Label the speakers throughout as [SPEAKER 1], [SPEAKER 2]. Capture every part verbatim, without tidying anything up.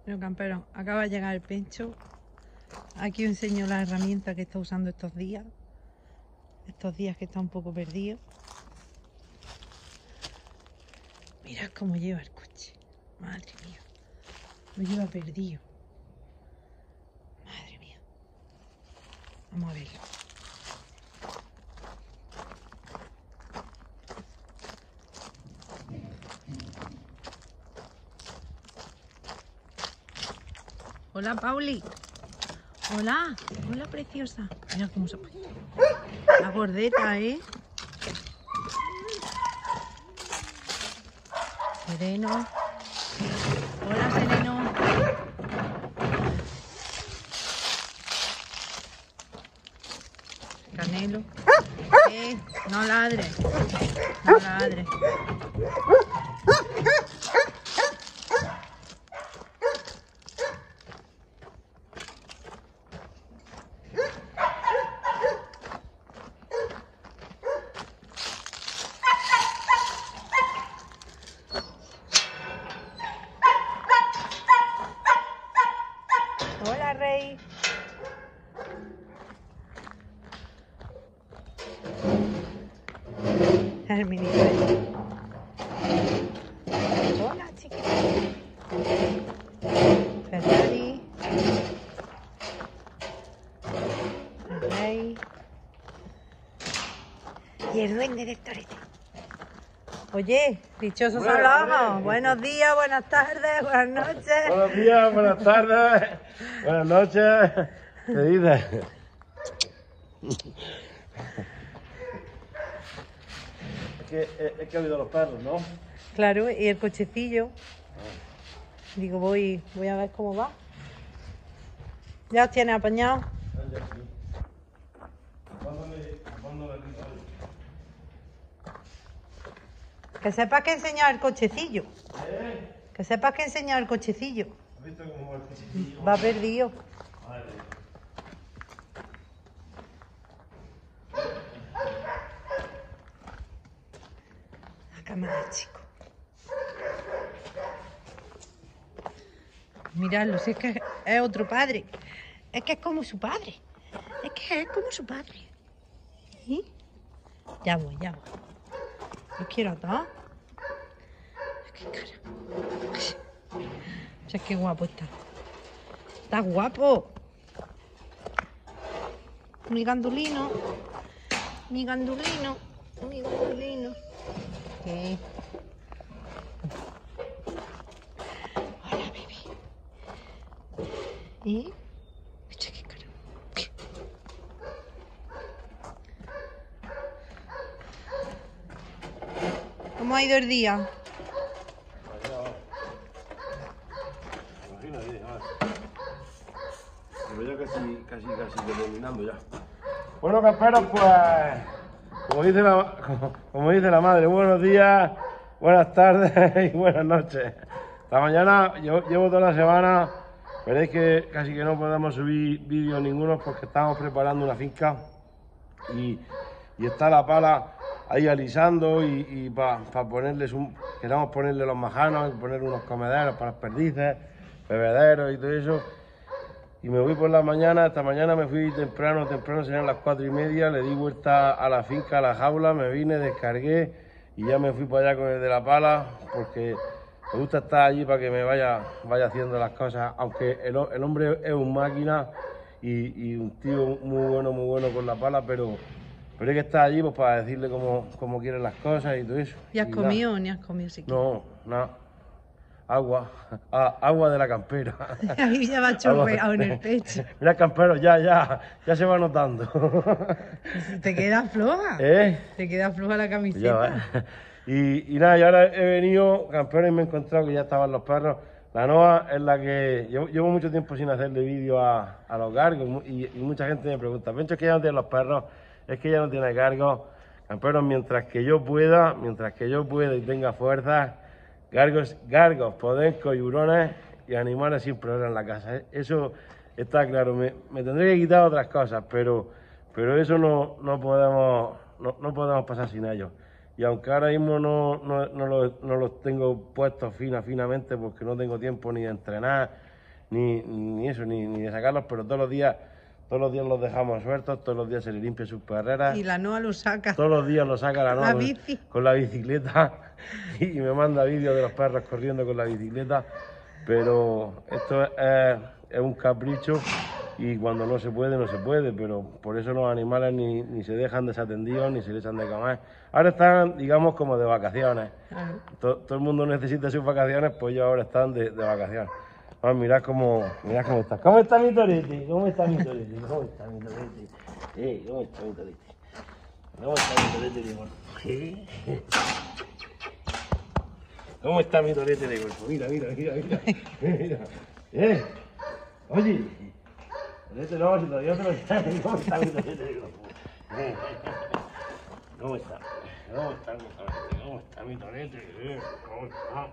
[SPEAKER 1] Pero campero, acaba de llegar el Pencho. Aquí os enseño la herramienta que está usando estos días. Estos días que está un poco perdido. Mirad cómo lleva el coche. Madre mía. Lo lleva perdido. Madre mía. Vamos a verlo. Hola, Pauli. Hola. Hola, preciosa. Mira cómo se pone. La gordeta, ¿eh? Sereno. Hola, Sereno. Canelo. Eh, no ladres. No ladres. Hola, Rey. El mini Rey. Hola, chiquita. Ferrari. El Rey. Y el duende del torete. Oye, dichosos
[SPEAKER 2] Bueno,
[SPEAKER 1] salvados.
[SPEAKER 2] bueno.
[SPEAKER 1] Buenos días, buenas tardes, buenas noches.
[SPEAKER 2] Buenos días, buenas tardes, buenas noches. ¿Qué dices? Es que, es que ha habido los perros, ¿no?
[SPEAKER 1] Claro, y el cochecillo. Digo, voy, voy a ver cómo va. ¿Ya os tiene apañado? Que sepas que he enseñado el cochecillo.
[SPEAKER 2] ¿Eh?
[SPEAKER 1] Que sepas que he enseñado el cochecillo.
[SPEAKER 2] ¿Has visto cómo va el cochecillo?
[SPEAKER 1] Va perdido.
[SPEAKER 2] Madre.
[SPEAKER 1] La cámara del chico. Miradlo, si es que es otro padre. Es que es como su padre. Es que es como su padre. ¿Sí? Ya voy, ya voy. Los quiero a todos. Qué cara. O sea, qué guapo está. Está guapo. Mi gandulino. Mi gandulino. Mi gandulino. ¿Qué? Hola, baby. ¿Y? Echa qué cara. ¿Cómo ha ido el día?
[SPEAKER 2] Imagínate, a ver. Pero ya casi, casi, casi que terminando ya. Bueno, camperos, pues, como dice la, como, como dice la madre, buenos días, buenas tardes y buenas noches. Esta mañana, llevo, llevo toda la semana, veréis que casi que no podemos subir vídeos ninguno porque estamos preparando una finca y, y está la pala ahí alisando y, y para pa ponerles un, queremos ponerle los majanos, poner unos comederos para las perdices, bebederos y todo eso. Y me voy por la mañana, esta mañana me fui temprano, temprano serían las cuatro y media, le di vuelta a la finca, a la jaula, me vine, descargué y ya me fui para allá con el de la pala porque me gusta estar allí para que me vaya, vaya haciendo las cosas, aunque el, el hombre es un máquina y, y un tío muy bueno, muy bueno con la pala, pero, pero hay que estar allí pues, para decirle cómo, cómo quieren las cosas y todo eso.
[SPEAKER 1] ¿Y has
[SPEAKER 2] y
[SPEAKER 1] comido
[SPEAKER 2] nada.
[SPEAKER 1] o ni has comido siquiera?
[SPEAKER 2] No, nada. Agua, ah, agua de la campera.
[SPEAKER 1] Ahí ya va chorreado en el pecho.
[SPEAKER 2] Mira, campero, ya, ya, ya se va notando.
[SPEAKER 1] ¿Te queda floja?
[SPEAKER 2] ¿Eh?
[SPEAKER 1] ¿Te queda floja la
[SPEAKER 2] Ya
[SPEAKER 1] camiseta?
[SPEAKER 2] va. Y, y nada, yo ahora he venido, campero, y me he encontrado que ya estaban los perros. La Noa es la que... Llevo, llevo mucho tiempo sin hacerle vídeo a, a los gargos y, y mucha gente me pregunta, Pencho, es que ya no tiene los perros, es que ya no tiene gargos. Campero, mientras que yo pueda, mientras que yo pueda y tenga fuerza, gargos, gargos, podencos y hurones y animales siempre habrá en la casa. Eso está claro. Me, me tendré que quitar otras cosas, pero, pero eso no, no, podemos, no, no podemos pasar sin ellos. Y aunque ahora mismo no, no, no, los, no los tengo puestos fina, finamente porque no tengo tiempo ni de entrenar, ni, ni eso, ni, ni de sacarlos, pero todos los días, todos los días los dejamos sueltos, todos los días se le limpia sus perreras.
[SPEAKER 1] Y la Noa lo saca.
[SPEAKER 2] Todos los días lo saca la Noa
[SPEAKER 1] La
[SPEAKER 2] con,
[SPEAKER 1] bici.
[SPEAKER 2] con la bicicleta y me manda vídeos de los perros corriendo con la bicicleta, pero esto es, es, es un capricho y cuando no se puede, no se puede, pero por eso los animales ni, ni se dejan desatendidos ni se les han de comer. Ahora están, digamos, como de vacaciones.
[SPEAKER 1] Claro.
[SPEAKER 2] Todo, todo el mundo necesita sus vacaciones, pues ellos ahora están de, de vacaciones. Vamos, mirad cómo, mirad cómo está. ¿Cómo está mi torete? ¿Cómo está mi torete? ¿Cómo está mi torete? Eh, ¿cómo está mi torete? ¿Cómo está mi torete de golfo? ¿Eh? ¿Cómo está mi torete de golfo? Mira, mira, mira, mira. Mira. ¿Eh? Oye, torete no, si todavía te lo está. ¿Cómo está mi torete de golfo? ¿Eh? ¿Cómo está? ¿Cómo está mi torete? ¿Cómo está mi torete? ¿Eh? ¿Cómo está?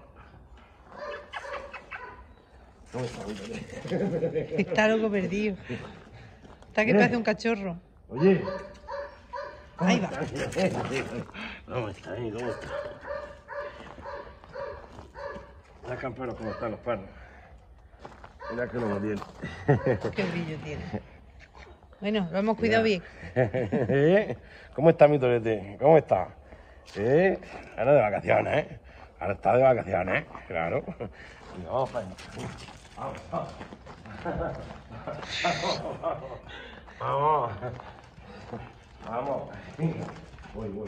[SPEAKER 2] ¿Cómo está mi torete?
[SPEAKER 1] Está loco perdido. Está que
[SPEAKER 2] ¿Eh?
[SPEAKER 1] parece un cachorro.
[SPEAKER 2] Oye.
[SPEAKER 1] Ahí va.
[SPEAKER 2] ¿Cómo está? ¿Eh? ¿Cómo está? Mira, camperos, cómo están los perros. Mira que lo tiene.
[SPEAKER 1] Qué brillo tiene. Bueno, lo hemos cuidado bien.
[SPEAKER 2] ¿Eh? ¿Cómo está mi torete? ¿Cómo está? ¿Eh? Ahora de vacaciones, ¿eh? Ahora está de vacaciones, ¿eh? Claro. Venga, vamos para allá. Vamos, vamos. Vamos. Vamos. Voy, voy, voy.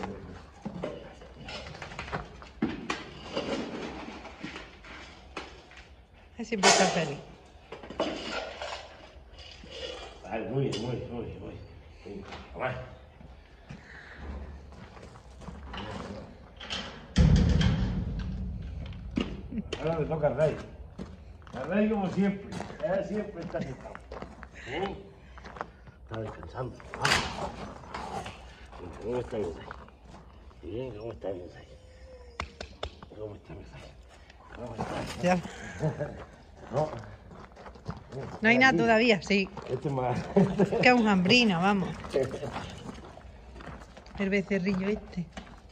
[SPEAKER 1] Siempre está feliz.
[SPEAKER 2] Vale, muy bien, muy bien, muy bien, muy bien. Venga, vamos. Ahora le toca al rey. Al rey como siempre. Él siempre está sentado. ¿Eh? Está descansando. Ah. ¿Cómo está mi rey? Bien, ¿cómo está mi rey? ¿Cómo está mi rey? ¿Cómo está?
[SPEAKER 1] Ya.
[SPEAKER 2] No.
[SPEAKER 1] No hay nada todavía, sí.
[SPEAKER 2] Este es más.
[SPEAKER 1] Que es un hambrino, vamos. El becerrillo este.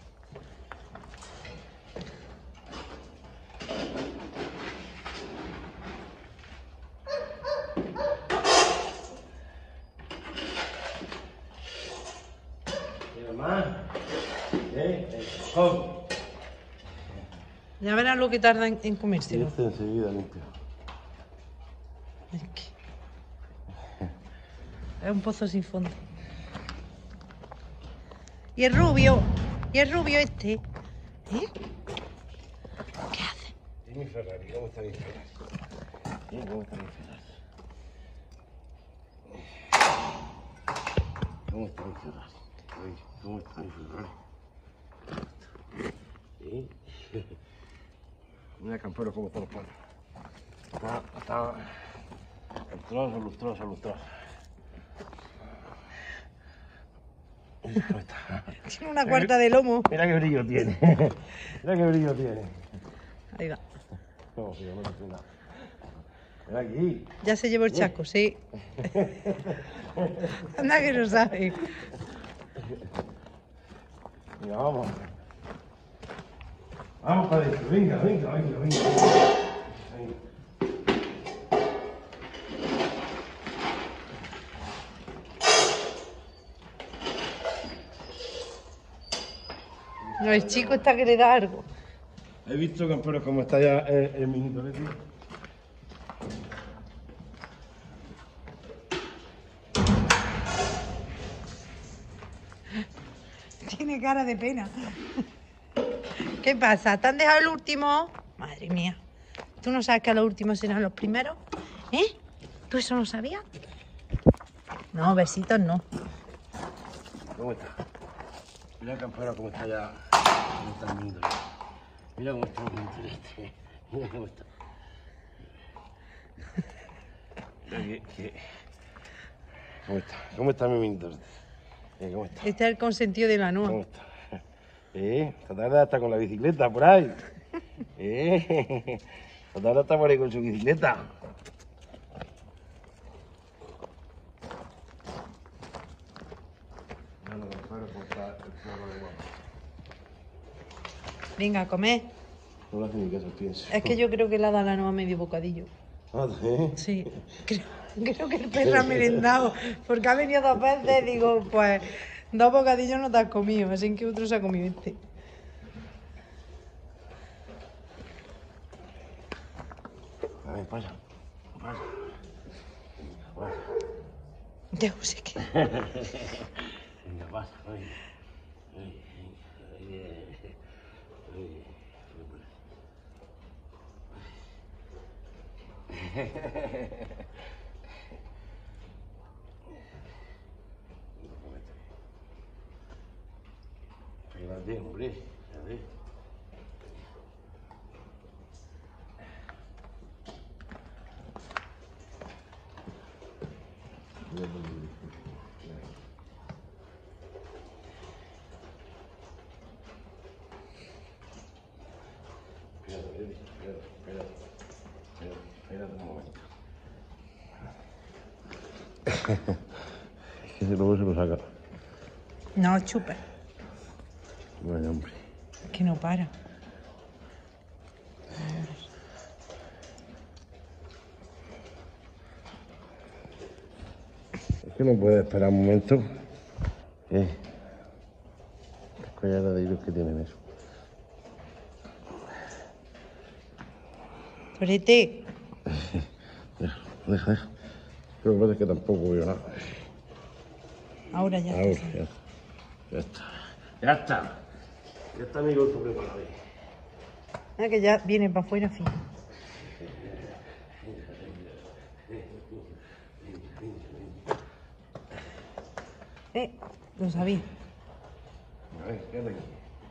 [SPEAKER 2] Más. ¿Eh? ¿Cómo?
[SPEAKER 1] Ya verás lo que tarda en, en comérselo.
[SPEAKER 2] Este enseguida limpio.
[SPEAKER 1] Es que... Es un pozo sin fondo. Y el rubio, y el rubio este. ¿Eh? ¿Qué hace?
[SPEAKER 2] ¿Y mi Ferrari? ¿Cómo está mi Ferrari? ¿Eh? ¿Cómo está mi Ferrari? ¿Cómo está mi Ferrari? Ay, ¿cómo está mi Ferrari? ¿Eh? Mira, campero, cómo están los perros. Está, está lustroso, lustroso, lustroso. Mira cómo está.
[SPEAKER 1] Tiene una cuarta de lomo.
[SPEAKER 2] Mira qué brillo tiene. Mira qué brillo tiene.
[SPEAKER 1] Ahí va.
[SPEAKER 2] No, sí, no me sé nada. Mira aquí.
[SPEAKER 1] Ya se llevó el chasco, sí. Anda que no sabe.
[SPEAKER 2] Venga, vamos. Vamos para adentro. Venga, venga, venga, venga. Venga.
[SPEAKER 1] No, el chico está que le da algo.
[SPEAKER 2] ¿Has visto, camperos, cómo está ya el, el mini torete?
[SPEAKER 1] Tiene cara de pena. ¿Qué pasa? ¿Te han dejado el último? Madre mía. ¿Tú no sabes que los últimos serán los primeros? ¿Eh? ¿Tú eso no sabías? No, besitos no.
[SPEAKER 2] ¿Cómo está? Mira, campero, cómo está ya. ¿Cómo está el mini torete? Mira cómo está el mini torete. Mira cómo está. Mira que, que... ¿Cómo está? ¿Cómo está mi mini torete? Eh, ¿Cómo está?
[SPEAKER 1] Este es el consentido de la
[SPEAKER 2] ¿Cómo
[SPEAKER 1] Noa.
[SPEAKER 2] está? Eh, esta tarde está con la bicicleta por ahí. Eh, esta tarde está por ahí con su bicicleta.
[SPEAKER 1] Venga, a comer.
[SPEAKER 2] No le hace ni caso, pienso.
[SPEAKER 1] Es que yo creo que le ha dado la Noa medio bocadillo.
[SPEAKER 2] ¿Sí?
[SPEAKER 1] Sí, creo, creo que el perro ha merendado, porque ha venido dos veces, digo, pues dos bocadillos no te has comido, así que otro se ha comido este.
[SPEAKER 2] A ver, pasa, pasa. Pasa.
[SPEAKER 1] Ya sé que...
[SPEAKER 2] Venga, pasa, ay. Ay, ay, ay, ay. Espérate, hombre, espérate. Espérate, espérate, espérate, espérate un momento. Es que si luego se lo saca.
[SPEAKER 1] No, chupa,
[SPEAKER 2] Bueno, hombre.
[SPEAKER 1] es que no para.
[SPEAKER 2] Es que no puede esperar un momento. Eh. Las collares de hilos que tienen eso.
[SPEAKER 1] Torete,
[SPEAKER 2] Deja, deja, deja. Pero parece que tampoco veo nada.
[SPEAKER 1] ahora ya
[SPEAKER 2] Ahora,
[SPEAKER 1] está.
[SPEAKER 2] ya, ya está. Ya está. Ya está mi golpe preparado.
[SPEAKER 1] Ah, que ya viene para afuera, fin. Eh, lo sabía.
[SPEAKER 2] A ver, quédate aquí.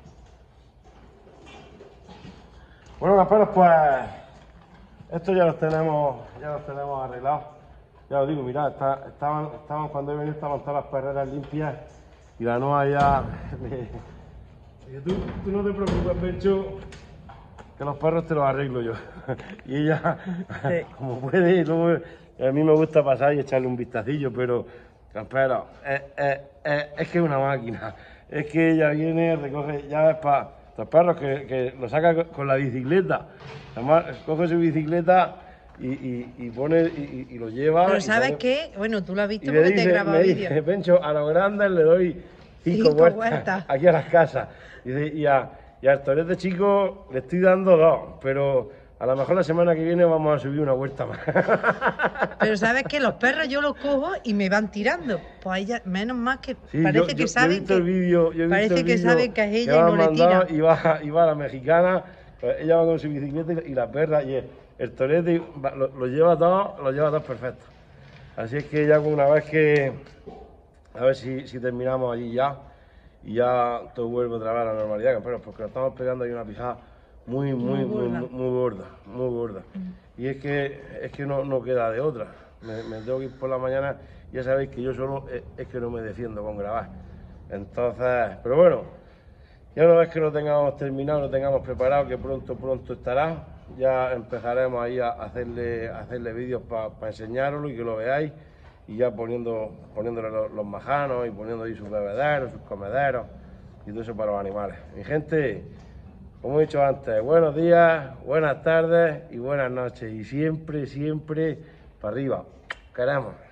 [SPEAKER 2] Bueno, camperos, pues esto ya los tenemos, ya los tenemos arreglados. Ya os digo, mirad, está, estaban, estaban cuando he venido estaban todas las perreras limpias y la Noa ya. Dije, tú, tú no te preocupes, Pencho, que los perros te los arreglo yo. Y ella,
[SPEAKER 1] Sí.
[SPEAKER 2] como puede, y luego a mí me gusta pasar y echarle un vistacillo, pero camperos, es, es, es, es que es una máquina. Es que ella viene, recoge llaves para los perros que, que lo saca con la bicicleta. Además, coge su bicicleta y, y, y pone y, y lo lleva.
[SPEAKER 1] Pero
[SPEAKER 2] y
[SPEAKER 1] ¿sabes
[SPEAKER 2] sale.
[SPEAKER 1] qué? Bueno, tú lo has
[SPEAKER 2] Y
[SPEAKER 1] visto
[SPEAKER 2] le
[SPEAKER 1] porque te he
[SPEAKER 2] dice,
[SPEAKER 1] grabado
[SPEAKER 2] me
[SPEAKER 1] vídeo.
[SPEAKER 2] dice, Pencho, a los grandes le doy cinco,
[SPEAKER 1] Cinco
[SPEAKER 2] vueltas,
[SPEAKER 1] vueltas.
[SPEAKER 2] aquí a las casas. Y, dice, y, a, y al torete chico le estoy dando dos, pero a lo mejor la semana que viene vamos a subir una vuelta más.
[SPEAKER 1] Pero ¿sabes qué? Los perros yo los cojo y me van tirando. Pues ella, menos mal que
[SPEAKER 2] Sí,
[SPEAKER 1] parece
[SPEAKER 2] yo,
[SPEAKER 1] que
[SPEAKER 2] yo- yo he
[SPEAKER 1] saben
[SPEAKER 2] visto
[SPEAKER 1] que...
[SPEAKER 2] el vídeo, yo he
[SPEAKER 1] parece
[SPEAKER 2] visto el
[SPEAKER 1] que
[SPEAKER 2] vídeo
[SPEAKER 1] saben que es ella
[SPEAKER 2] me
[SPEAKER 1] y
[SPEAKER 2] han
[SPEAKER 1] no le
[SPEAKER 2] mandado,
[SPEAKER 1] tiran.
[SPEAKER 2] y va, y va la mexicana, pues ella va con su bicicleta y, y la perra, y el, el torete va- lo, lo lleva todo, lo lleva todo perfecto. Así es que ya una vez que, a ver si, si terminamos allí ya, y ya todo vuelve otra vez a la normalidad, pero porque nos estamos pegando ahí una pijada muy, muy, muy,
[SPEAKER 1] Muy
[SPEAKER 2] muy,
[SPEAKER 1] gorda.
[SPEAKER 2] muy gorda, muy gorda. Y es que, es que no, no queda de otra. Me, me tengo que ir por la mañana, ya sabéis que yo solo es, es que no me defiendo con grabar. Entonces, pero bueno, ya una vez que lo tengamos terminado, lo tengamos preparado, que pronto, pronto estará, ya empezaremos ahí a hacerle, a hacerle vídeos para enseñaroslo y que lo veáis, y ya poniendo, poniéndole los, los majanos y poniendo ahí sus bebederos, sus comederos y todo eso para los animales. Mi gente, como he dicho antes, buenos días, buenas tardes y buenas noches, y siempre, siempre para arriba. Queremos.